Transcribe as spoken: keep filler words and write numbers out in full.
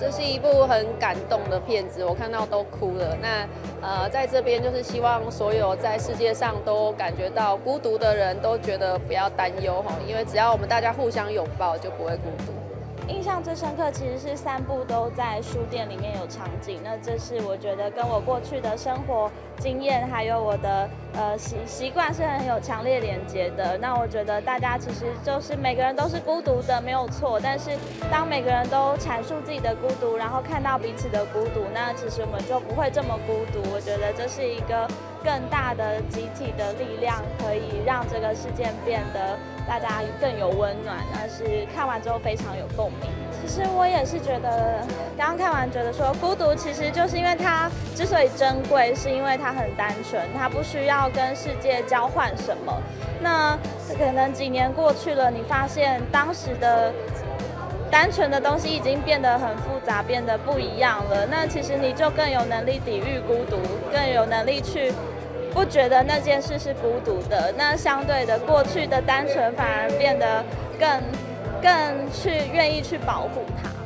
这是一部很感动的片子，我看到都哭了。那呃，在这边就是希望所有在世界上都感觉到孤独的人都觉得不要担忧哈，因为只要我们大家互相拥抱，就不会孤独。 印象最深刻其实是三部都在书店里面有场景，那这是我觉得跟我过去的生活经验还有我的呃习习惯是很有强烈连接的。那我觉得大家其实就是每个人都是孤独的，没有错。但是当每个人都阐述自己的孤独，然后看到彼此的孤独，那其实我们就不会这么孤独。我觉得这是一个更大的集体的力量，可以让这个事件变得大家更有温暖，那是看完之后非常有共鸣。其实我也是觉得，刚刚看完觉得说，孤独其实就是因为它之所以珍贵，是因为它很单纯，它不需要跟世界交换什么。那可能几年过去了，你发现当时的单纯的东西已经变得很复杂，变得不一样了。那其实你就更有能力抵御孤独，更有能力去不觉得那件事是孤独的。那相对的，过去的单纯反而变得更更去愿意去保护它。